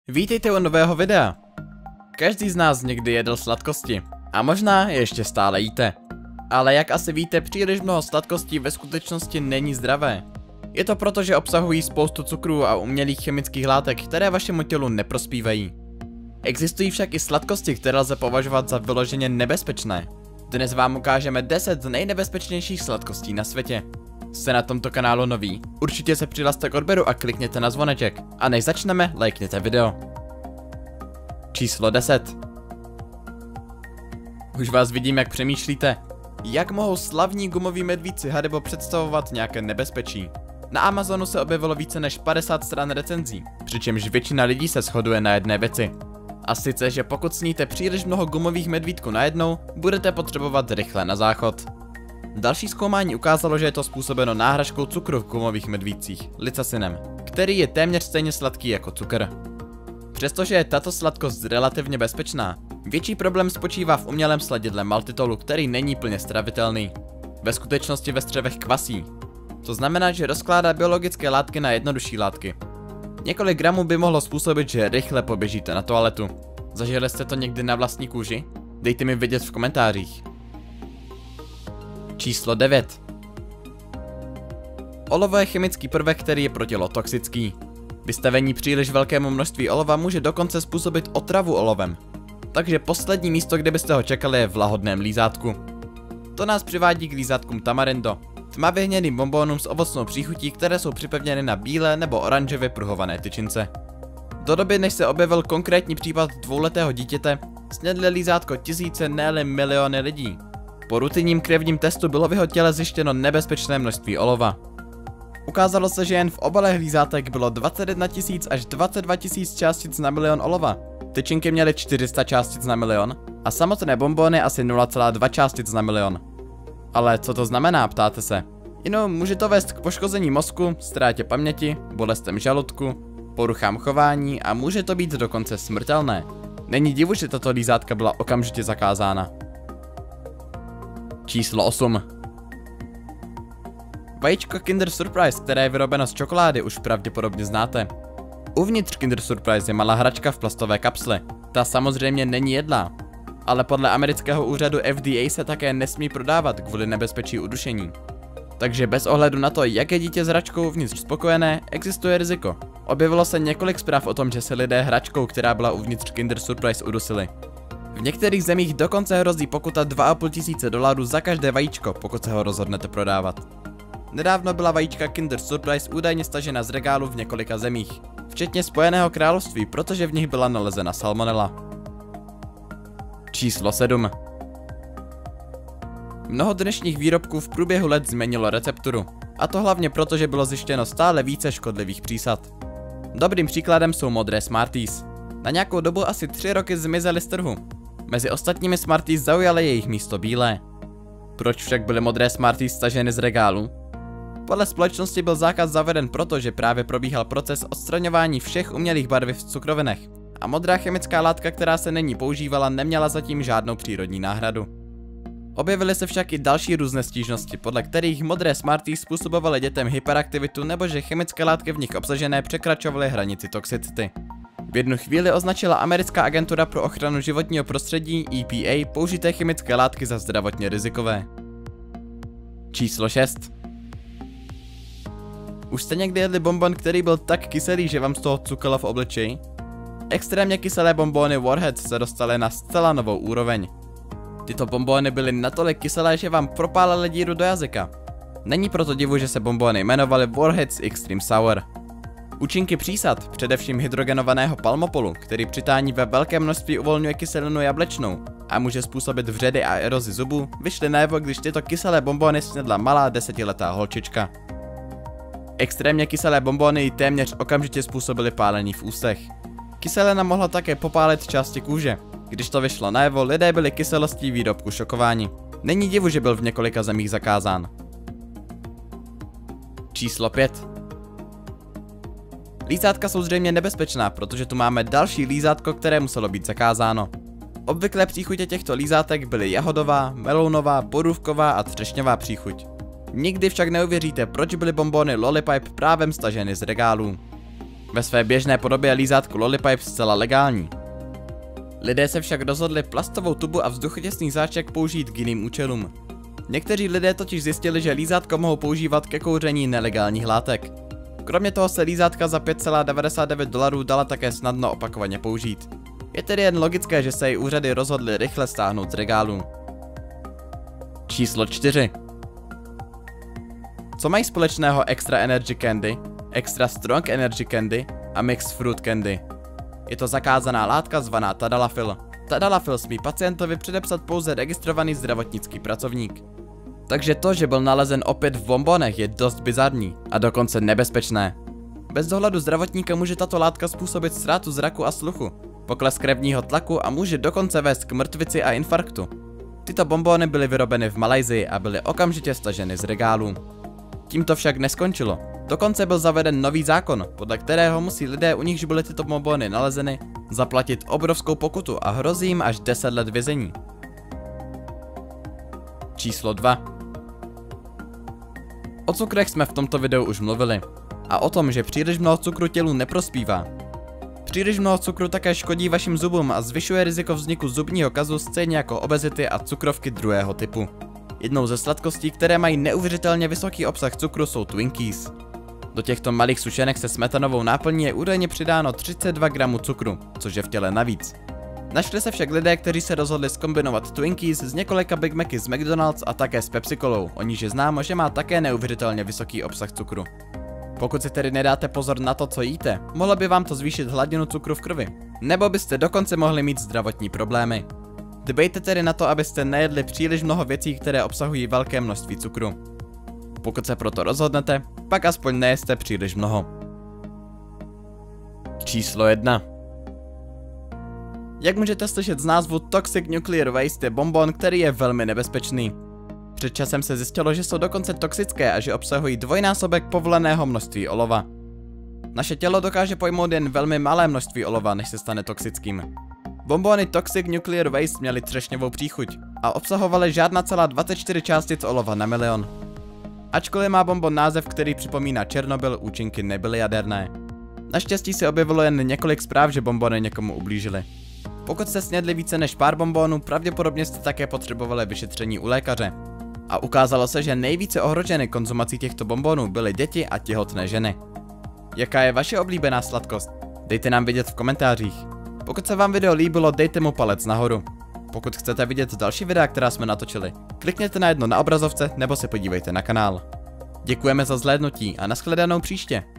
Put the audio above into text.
Vítejte u nového videa. Každý z nás někdy jedl sladkosti a možná je ještě stále jíte. Ale jak asi víte, příliš mnoho sladkostí ve skutečnosti není zdravé. Je to proto, že obsahují spoustu cukrů a umělých chemických látek, které vašemu tělu neprospívají. Existují však i sladkosti, které lze považovat za vyloženě nebezpečné. Dnes vám ukážeme 10 z nejnebezpečnějších sladkostí na světě. Jste na tomto kanálu nový? Určitě se přihlaste k odběru a klikněte na zvoneček. A než začneme, lajkněte video. Číslo 10. Už vás vidím, jak přemýšlíte. Jak mohou slavní gumoví medvídci Haribo představovat nějaké nebezpečí? Na Amazonu se objevilo více než 50 stran recenzí, přičemž většina lidí se shoduje na jedné věci. A sice, že pokud sníte příliš mnoho gumových medvídků najednou, budete potřebovat rychle na záchod. Další zkoumání ukázalo, že je to způsobeno náhražkou cukru v gumových medvídcích, lycasinem, který je téměř stejně sladký jako cukr. Přestože je tato sladkost relativně bezpečná, větší problém spočívá v umělém sladidle maltitolu, který není plně stravitelný. Ve skutečnosti ve střevech kvasí. To znamená, že rozkládá biologické látky na jednodušší látky. Několik gramů by mohlo způsobit, že rychle poběžíte na toaletu. Zažili jste to někdy na vlastní kůži? Dejte mi vědět v komentářích. Číslo 9. Olovo je chemický prvek, který je pro tělo toxický. Vystavení příliš velkému množství olova může dokonce způsobit otravu olovem. Takže poslední místo, kde byste ho čekali, je v lahodném lízátku. To nás přivádí k lízátkům tamarindo, tmavě hnědým bonbónům s ovocnou příchutí, které jsou připevněny na bílé nebo oranžově pruhované tyčince. Do doby, než se objevil konkrétní případ dvouletého dítěte, snědli lízátko tisíce, ne-li miliony lidí. Po rutinním krevním testu bylo v jeho těle zjištěno nebezpečné množství olova. Ukázalo se, že jen v obalech lízátek bylo 21 000 až 22 000 částic na milion olova. Tyčinky měly 400 částic na milion a samotné bonbony asi 0,2 částic na milion. Ale co to znamená, ptáte se? Může to vést k poškození mozku, ztrátě paměti, bolestem žaludku, poruchám chování a může to být dokonce smrtelné. Není divu, že tato lízátka byla okamžitě zakázána. Číslo 8. Vajíčko Kinder Surprise, které je vyrobeno z čokolády, už pravděpodobně znáte. Uvnitř Kinder Surprise je malá hračka v plastové kapsli. Ta samozřejmě není jedlá, ale podle amerického úřadu FDA se také nesmí prodávat kvůli nebezpečí udušení. Takže bez ohledu na to, jak je dítě s hračkou uvnitř spokojené, existuje riziko. Objevilo se několik zpráv o tom, že se lidé hračkou, která byla uvnitř Kinder Surprise, udusili. V některých zemích dokonce hrozí pokuta $2,500 za každé vajíčko, pokud se ho rozhodnete prodávat. Nedávno byla vajíčka Kinder Surprise údajně stažena z regálu v několika zemích, včetně Spojeného království, protože v nich byla nalezena salmonella. Číslo 7. Mnoho dnešních výrobků v průběhu let změnilo recepturu, a to hlavně proto, že bylo zjištěno stále více škodlivých přísad. Dobrým příkladem jsou modré Smarties. Na nějakou dobu asi 3 roky zmizely z trhu. Mezi ostatními Smarties zaujaly jejich místo bílé. Proč však byly modré Smarties staženy z regálu? Podle společnosti byl zákaz zaveden proto, že právě probíhal proces odstraňování všech umělých barviv v cukrovinech a modrá chemická látka, která se nyní používala, neměla zatím žádnou přírodní náhradu. Objevily se však i další různé stížnosti, podle kterých modré Smarties způsobovaly dětem hyperaktivitu nebo že chemické látky v nich obsažené překračovaly hranici toxicity. V jednu chvíli označila americká agentura pro ochranu životního prostředí EPA použité chemické látky za zdravotně rizikové. Číslo 6. Už jste někdy jedli bonbon, který byl tak kyselý, že vám z toho cukalo v obličeji? Extrémně kyselé bonbony Warheads se dostaly na zcela novou úroveň. Tyto bonbony byly natolik kyselé, že vám propálily díru do jazyka. Není proto divu, že se bonbony jmenovaly Warheads Extreme Sour. Účinky přísad, především hydrogenovaného palmopolu, který při tání ve velkém množství uvolňuje kyselinu jablečnou a může způsobit vředy a erozi zubů, vyšly najevo, když tyto kyselé bonbony snědla malá 10letá holčička. Extrémně kyselé bonbony ji téměř okamžitě způsobily pálení v ústech. Kyselina mohla také popálit části kůže. Když to vyšlo najevo, lidé byli kyselostí výrobku šokováni. Není divu, že byl v několika zemích zakázán. Číslo 5. Lízátka jsou zřejmě nebezpečná, protože tu máme další lízátko, které muselo být zakázáno. Obvyklé příchutě těchto lízátek byly jahodová, melounová, borůvková a třešňová příchuť. Nikdy však neuvěříte, proč byly bonbony Lollipipe právem staženy z regálů. Ve své běžné podobě je lízátko Lollipipe zcela legální. Lidé se však rozhodli plastovou tubu a vzduchotěsný záček použít k jiným účelům. Někteří lidé totiž zjistili, že lízátko mohou používat ke kouření nelegálních látek. Kromě toho se lízátka za $5,99 dala také snadno opakovaně použít. Je tedy jen logické, že se její úřady rozhodly rychle stáhnout z regálů. Číslo 4. Co mají společného Extra Energy Candy, Extra Strong Energy Candy a Mixed Fruit Candy? Je to zakázaná látka zvaná tadalafil. Tadalafil smí pacientovi předepsat pouze registrovaný zdravotnický pracovník. Takže to, že byl nalezen opět v bonbonech, je dost bizarní a dokonce nebezpečné. Bez dohledu zdravotníka může tato látka způsobit ztrátu zraku a sluchu, pokles krevního tlaku a může dokonce vést k mrtvici a infarktu. Tyto bonbony byly vyrobeny v Malajsii a byly okamžitě staženy z regálů. Tím to však neskončilo. Dokonce byl zaveden nový zákon, podle kterého musí lidé, u nichž byly tyto bonbony nalezeny, zaplatit obrovskou pokutu a hrozí jim až 10 let vězení. Číslo 2. O cukrech jsme v tomto videu už mluvili a o tom, že příliš mnoho cukru tělu neprospívá. Příliš mnoho cukru také škodí vašim zubům a zvyšuje riziko vzniku zubního kazu stejně jako obezity a cukrovky druhého typu. Jednou ze sladkostí, které mají neuvěřitelně vysoký obsah cukru, jsou Twinkies. Do těchto malých sušenek se smetanovou náplní je údajně přidáno 32 gramů cukru, což je v těle navíc. Našli se však lidé, kteří se rozhodli zkombinovat Twinkies z několika Big Macy z McDonald's a také s Pepsi-Colou, o níž je známo, že má také neuvěřitelně vysoký obsah cukru. Pokud si tedy nedáte pozor na to, co jíte, mohlo by vám to zvýšit hladinu cukru v krvi, nebo byste dokonce mohli mít zdravotní problémy. Dbejte tedy na to, abyste nejedli příliš mnoho věcí, které obsahují velké množství cukru. Pokud se proto rozhodnete, pak aspoň nejeste příliš mnoho. Číslo 1. Jak můžete slyšet z názvu, Toxic Nuclear Waste je bonbon, který je velmi nebezpečný. Před časem se zjistilo, že jsou dokonce toxické a že obsahují dvojnásobek povoleného množství olova. Naše tělo dokáže pojmout jen velmi malé množství olova, než se stane toxickým. Bonbony Toxic Nuclear Waste měly třešňovou příchuť a obsahovaly žádná celá 24 částic olova na milion. Ačkoliv má bonbon název, který připomíná Černobyl, účinky nebyly jaderné. Naštěstí se objevilo jen několik zpráv, že bonbony někomu ublížily. Pokud jste snědli více než pár bonbonů, pravděpodobně jste také potřebovali vyšetření u lékaře. A ukázalo se, že nejvíce ohroženy konzumací těchto bonbonů byly děti a těhotné ženy. Jaká je vaše oblíbená sladkost? Dejte nám vědět v komentářích. Pokud se vám video líbilo, dejte mu palec nahoru. Pokud chcete vidět další videa, která jsme natočili, klikněte na jedno na obrazovce nebo se podívejte na kanál. Děkujeme za zhlédnutí a nashledanou příště.